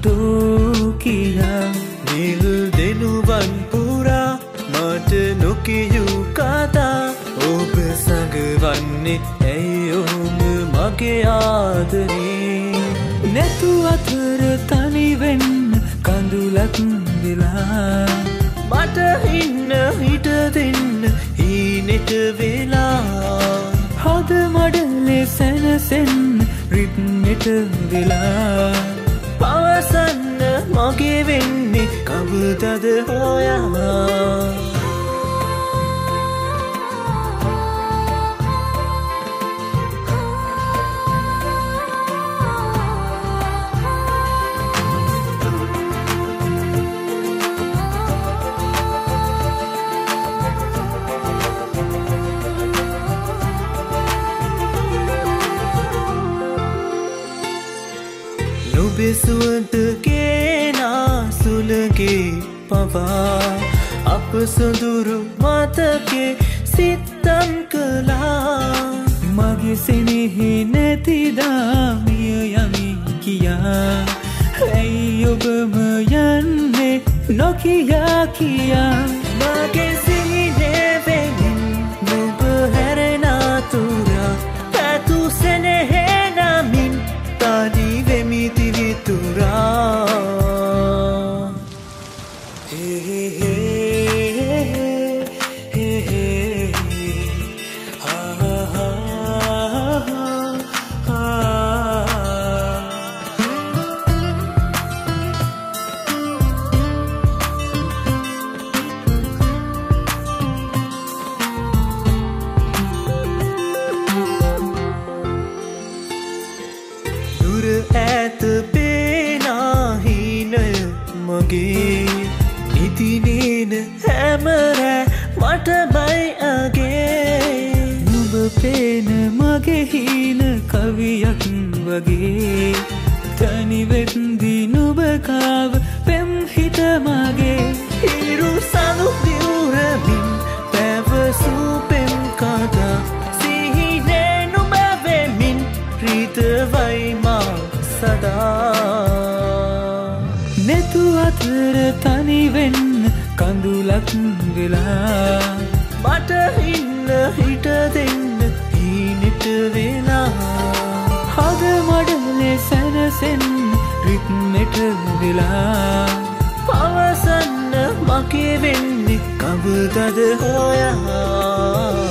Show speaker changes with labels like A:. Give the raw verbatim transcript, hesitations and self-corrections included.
A: කියා නිල් දෙනුවන් පුරා මට නොකියූ කතා ඔබ සඟවන්නේ ඇයි ඔහුම මගේ ආදරේ නැතු අතර තනි වෙන්න කඳුලක් වෙලා මට ඉන්න හිට දෙන්න හීනෙට වෙලා හද මඩලේ සැනසෙන්න රිද්මෙට වෙලා පවසන්න මගේ වෙන්නේ කවුදද හොයා සුවඳ ගේනා සුළගේ පවා අප සොඳුරු මතකේ සිතම් කළා මගේ සෙනෙහි නැතිදා මිය යමි කියා ඇයි ඔබම යන්නේ නොකියා කියා මගේ සිහිනේ වෙමින් නුඹ හැරෙන තුරා පැතු සෙනෙහේ නමින් තනි වෙමි Tura hey hey hey hey hey ha ha ha ha Dura at the නිතිනේන හැමරෑ මටමයි අගේ නුඹ පේන මගේ හීන කවියක් වගේ තනිවෙද්දි නුඹ කාව පෙම් හිත මගේ හිරු සඳු දිවුරමින් පැවසූ පෙම් කතා සිහිනේ නුඹ වෙමින් රීතවයි මා සදා නැතු අතර තනි වෙන්න කඳුලක් වෙලා මට ඉන්න හිට දෙන්න හීනෙට වෙලා හද මඩලේ සැනසෙන්න රිද්මෙට වෙලා පවසන්න මගේ වෙන්නේ කවුදද හොයා